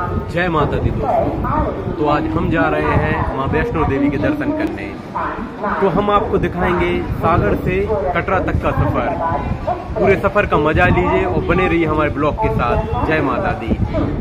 जय माता दी दोस्तों। तो आज हम जा रहे हैं माँ वैष्णो देवी के दर्शन करने। तो हम आपको दिखाएंगे सागर से कटरा तक का सफर। पूरे सफर का मजा लीजिए और बने रहिए हमारे ब्लॉग के साथ। जय माता दी।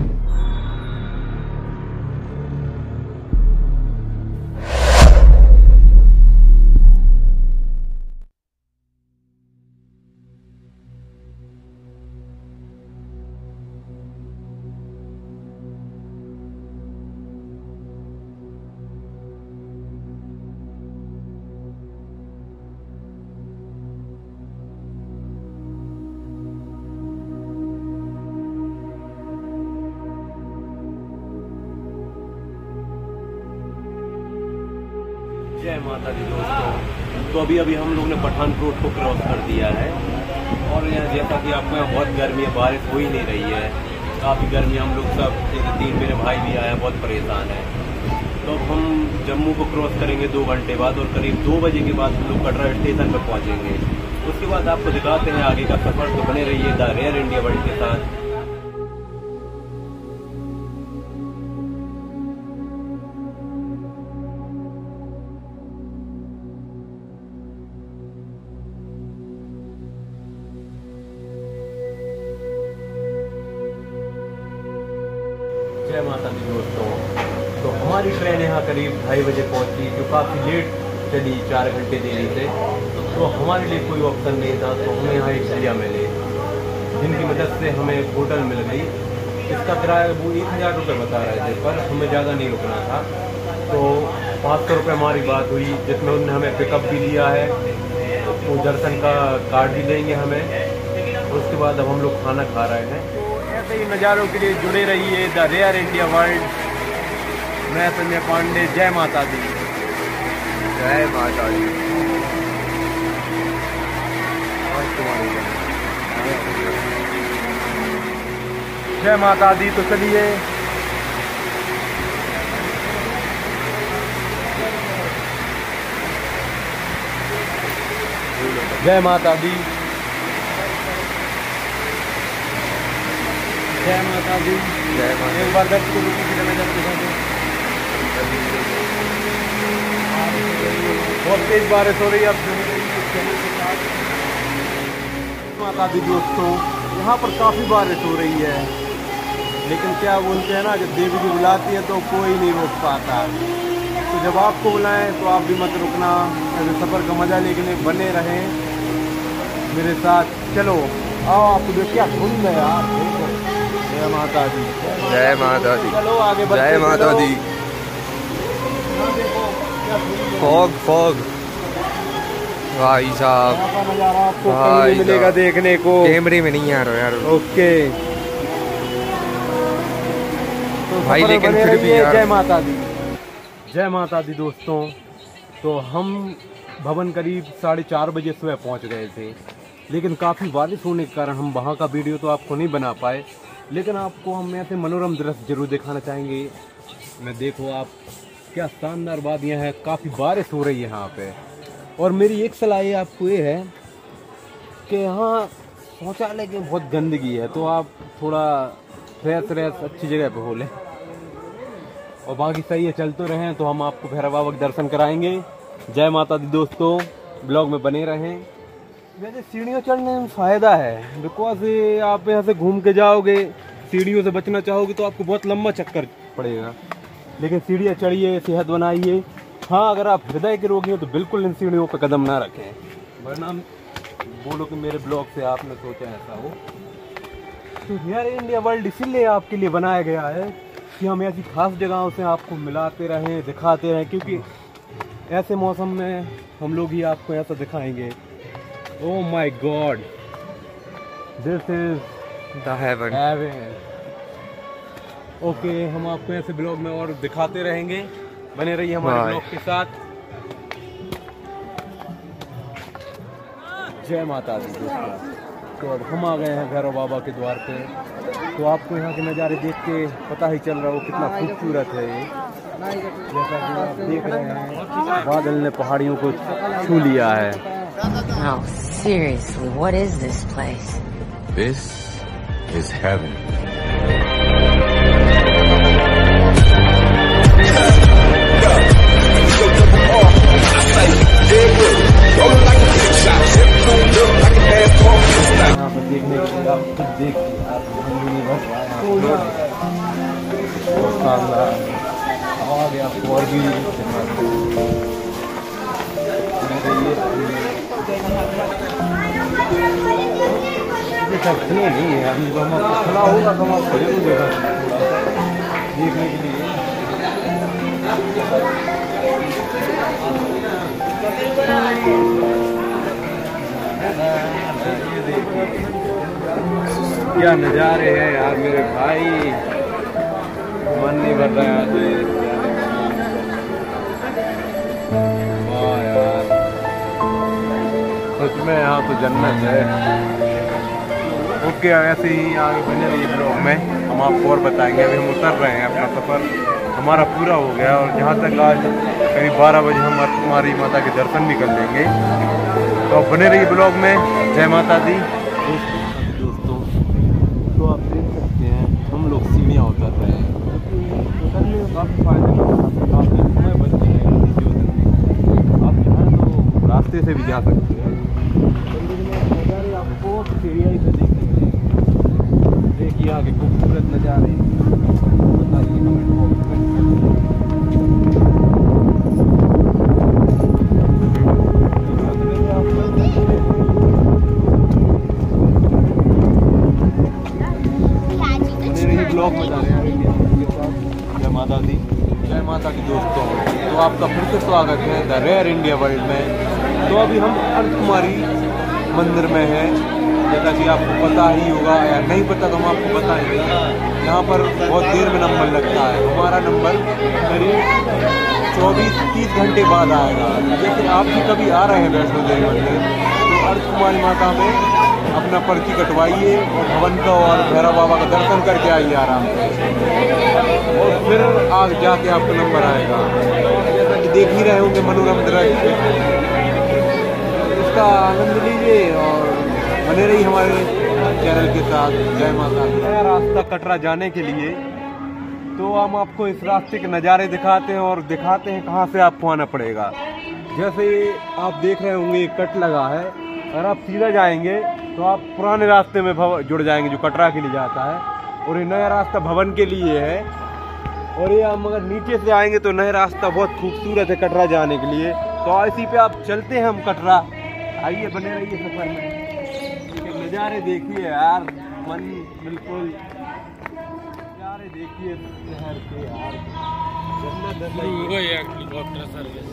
जय माता दी दोस्तों। तो अभी हम लोग ने पठानकोट को क्रॉस कर दिया है और यहाँ जैसा कि आपको यहाँ बहुत गर्मी है, बारिश हो ही नहीं रही है, काफ़ी गर्मी। हम लोग सब जैसे 3 मेरे भाई भी आए हैं, बहुत परेशान है। तो अब हम जम्मू को क्रॉस करेंगे 2 घंटे बाद और करीब 2 बजे के बाद हम लोग कटरा स्टेशन पर पहुँचेंगे। उसके बाद आपको दिखाते हैं आगे का सफ़र। तो बने रहिए द रेयर इंडिया वर्ल्ड के साथ। जय माता दी दोस्तों। तो हमारी ट्रेन यहाँ करीब 2:30 बजे पहुँची, जो काफ़ी लेट चली, 4 घंटे देरी से। तो हमारे लिए कोई ऑप्शन नहीं था, तो हमें यहाँ एक भैया मिले जिनकी मदद से हमें एक होटल मिल गई। इसका किराया वो 1000 रुपये बता रहे थे, पर हमें ज़्यादा नहीं रुकना था। तो 500 रुपये हमारी बात हुई, जिसमें उन्होंने हमें पिकअप भी लिया है, वो दर्शन का कार्ड भी देंगे हमें। उसके बाद अब हम लोग खाना खा रहे हैं। ऐसे ही नज़ारों के लिए जुड़े रहिए द रेयर इंडिया वर्ल्ड। मैं संजय पांडे। जय माता दी। जय माता दी। जय माता दी। तो चलिए जय माता दी। जय माता दी। जय माता। एक बार दर्द को बहुत तेज बारिश हो रही है अब। माता दी दोस्तों, यहाँ पर काफ़ी बारिश हो रही है, लेकिन क्या बोलते हैं ना, जब देवी जी बुलाती है तो कोई नहीं रोक पाता। तो जब आपको बुलाएं तो आप भी मत रुकना, सफ़र का मजा लेके बने रहें मेरे साथ। चलो आओ, आपको देख क्या धुंध है यार। जय माता दी। जय माता दी। चलो आगे। जय माता दी। फॉग फॉग भाई साहब, आपको कहीं मिलेगा देखने को, कैमरे में नहीं आ रहा यार। ओके तो भाई, लेकिन फिर भी यार। जय माता दी। जय माता दी दोस्तों। तो हम भवन करीब 4:30 बजे सुबह पहुंच गए थे, लेकिन काफ़ी बारिश होने के कारण हम वहां का वीडियो तो आपको नहीं बना पाए, लेकिन आपको हम ऐसे मनोरम दृश्य जरूर दिखाना चाहेंगे। मैं देखो आप, क्या शानदार वादियाँ हैं, काफ़ी बारिश हो रही है यहाँ पे। और मेरी एक सलाह ये आपको ये है कि यहाँ शौचालय की बहुत गंदगी है, तो आप थोड़ा फ्रेश अच्छी जगह पे हो लें। और बाकी सही है, चलते रहें तो हम आपको भैरव बाबा के दर्शन कराएंगे। जय माता दी दोस्तों। ब्लॉग में बने रहें। वैसे सीढ़ियों चढ़ने में फ़ायदा है, बिकॉज आप यहाँ से घूम के जाओगे, सीढ़ियों से बचना चाहोगे तो आपको बहुत लंबा चक्कर पड़ेगा, लेकिन सीढ़ियाँ चढ़िए, सेहत बनाइए। हाँ, अगर आप हृदय के रोगी हो तो बिल्कुल इन सीढ़ियों पर कदम ना रखें, वरना बोलो कि मेरे ब्लॉग से आपने सोचा ऐसा हो। तो रेयर इंडिया वर्ल्ड इसीलिए आपके लिए बनाया गया है कि हम ऐसी खास जगहों से आपको मिलाते रहें, दिखाते रहें, क्योंकि ऐसे मौसम में हम लोग ही आपको ऐसा दिखाएंगे। Oh my god, this is the heaven. Okay, हम आपको ऐसे ब्लॉग में और दिखाते रहेंगे, बने रहिए हमारे ब्लॉग के साथ। जय माता दी दोस्तों। तो अब हम आ गए हैं भैरव बाबा के द्वार पे। तो आपको यहाँ के नज़ारे देख के पता ही चल रहा हो कितना खूबसूरत है ये। जैसा कि आप देख रहे हैं, बादल ने पहाड़ियों को छू लिया है। Oh, seriously, what is this place? This is heaven. शानदार। आगे आपको और भी खिले नहीं है अभी, तो हम खुला होगा तो हम आपको जरूर देखने के लिए। क्या नज़ारे हैं यार मेरे भाई, मन नहीं भर रहा है। वाह यार, सच में यहाँ तो जन्नत है। ओके, ऐसे ही आगे बने रहिए ब्लॉग में, हम आपको और बताएंगे। अभी हम उतर रहे हैं, अपना सफ़र हमारा पूरा हो गया और जहाँ तक आज करीब 12 बजे हम हमारी माता के दर्शन भी कर लेंगे। तो आप बने रहिए ब्लॉग में। जय माता दी। दोस्तों, तो आप देख सकते हैं हम लोग सीढ़ियाँ उतर रहे हैं। उतरने में काफ़ी फायदेमंद, काफ़ी समय बचती है। आप चाहें तो रास्ते से भी जा सकते हैं। नज़ारे आपको सीढ़ियाँ ही से देखने मिलेंगे। देखिए आगे खूबसूरत नज़ारे। बताइए कमेंट बॉक्स में। ब्लॉग में जा रहे हैं जय माता दी। जय माता की दोस्तों, तो आपका फिर से स्वागत है द रेयर इंडिया वर्ल्ड में। तो अभी हम अर्धकुमारी मंदिर में हैं। जैसा कि आपको पता ही होगा या नहीं पता तो हम आपको बताएंगे। यहाँ पर बहुत देर में नंबर लगता है। हमारा नंबर करीब 24-30 घंटे बाद आएगा। जैसे आप भी कभी आ रहे हैं वैष्णो देवी मंदिर, तो अर्धकुमारी माता में अपना पर्ची कटवाइए और भवन का और भैरव बाबा का दर्शन करके आइए आराम से, और फिर आगे जाके आपका नंबर आएगा। जैसा कि देख ही रहे होंगे मनोरम दृश्य, इसका आनंद लीजिए और बने रहिए हमारे चैनल के साथ। जय माता दी। नया रास्ता कटरा जाने के लिए, तो हम आपको इस रास्ते के नज़ारे दिखाते हैं और दिखाते हैं कहाँ से आपको आना पड़ेगा। जैसे आप देख रहे होंगे एक कट लगा है, अगर आप सीधा जाएंगे तो आप पुराने रास्ते में जुड़ जाएंगे जो कटरा के लिए जाता है, और ये नया रास्ता भवन के लिए है। और ये हम अगर नीचे से आएंगे तो नया रास्ता बहुत खूबसूरत है कटरा जाने के लिए। तो इसी पे आप चलते हैं हम कटरा। आइए, बने रहिए सफर में। नज़ारे देखिए यार, मन बिल्कुल नज़ारे देखिए शहर के यार, जन्नत है। हेलीकॉप्टर सर्विस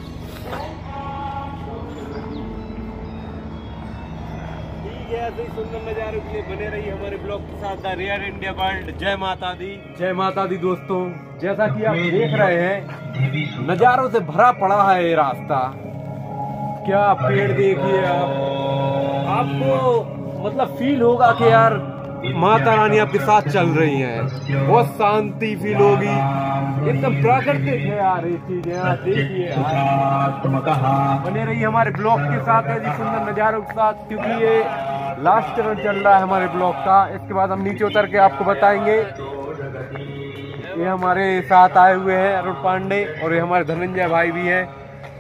ऐसे ही सुंदर नज़ारों के लिए बने रहिए हमारे ब्लॉग के साथ द रेयर इंडिया वर्ल्ड। जय माता दी। जय माता दी दोस्तों, जैसा कि आप देख रहे हैं नज़ारों से भरा पड़ा है ये रास्ता। क्या पेड़ देखिए आपको मतलब फील होगा कि यार माता रानी आपके साथ चल रही हैं। बहुत शांति फील होगी, एकदम प्राकृतिक है यार ये चीजें। यार देखिए यार, बने रहिए हमारे ब्लॉग के साथ ऐसी सुंदर नज़ारों के साथ, क्योंकि ये लास्ट चरण चल रहा है हमारे ब्लॉग का। इसके बाद हम नीचे उतर के आपको बताएंगे। ये हमारे साथ आए हुए हैं अरुण पांडे, और ये हमारे धनंजय भाई भी हैं।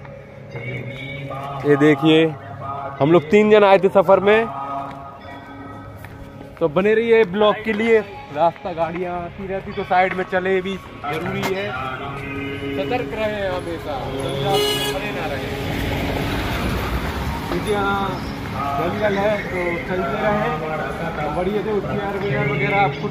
ये देखिए हम लोग 3 जन आए थे सफर में। तो बने रहिए ब्लॉग के लिए। रास्ता गाड़ियाँ आती रहती तो साइड में चले भी जरूरी है। सतर्क रहे हमेशा, खड़े ना रहे, क्योंकि यहाँ जंगल है तो चलते रहे। बढ़िया से चेयर वगैरह आपको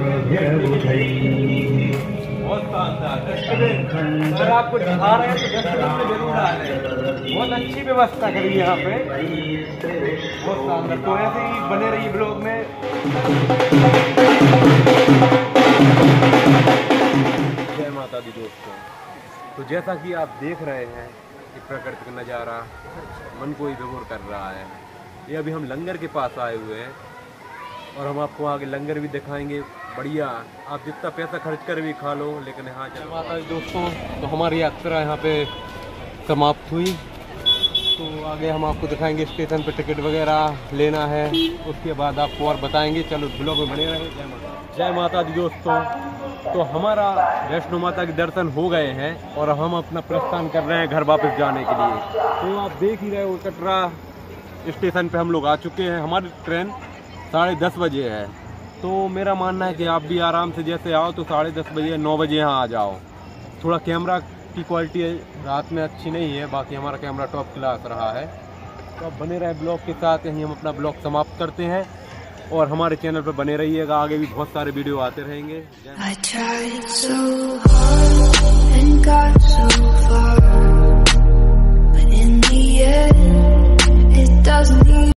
बहुत शानदार। अगर आपको दिखा रहे हैं तो डस्टबिन में जरूर आ रहे हैं। बहुत अच्छी व्यवस्था करी है यहाँ पे, बहुत शानदार। तो ऐसे ही बने रहिए ब्लॉग में। जय माता दी दोस्तों, तो जैसा कि आप देख रहे हैं कि प्रकृति का नज़ारा मन को ही विभोर कर रहा है। ये अभी हम लंगर के पास आए हुए हैं और हम आपको आगे लंगर भी दिखाएंगे। बढ़िया, आप जितना पैसा खर्च कर भी खा लो, लेकिन यहाँ जय माता दी दोस्तों, तो हमारी यात्रा यहाँ पे समाप्त हुई। तो आगे हम आपको दिखाएंगे स्टेशन पे टिकट वगैरह लेना है, उसके बाद आपको और बताएंगे। चलो ब्लॉग में बने रहे। जय माता दी दोस्तों, तो हमारा वैष्णो माता के दर्शन हो गए हैं और हम अपना प्रस्थान कर रहे हैं घर वापस जाने के लिए। तो आप देख ही रहे हो कटरा स्टेशन पे हम लोग आ चुके हैं। हमारी ट्रेन 10:30 बजे है, तो मेरा मानना है कि आप भी आराम से जैसे आओ तो 10:30 बजे 9 बजे यहाँ आ जाओ। थोड़ा कैमरा की क्वालिटी रात में अच्छी नहीं है, बाकी हमारा कैमरा टॉप क्लास रहा है। तो अब बने रहे ब्लॉग के साथ, यहीं हम अपना ब्लॉग समाप्त करते हैं और हमारे चैनल पर बने रहिएगा, आगे भी बहुत सारे वीडियो आते रहेंगे। I tried so hard and got so far, but in the end, it doesn't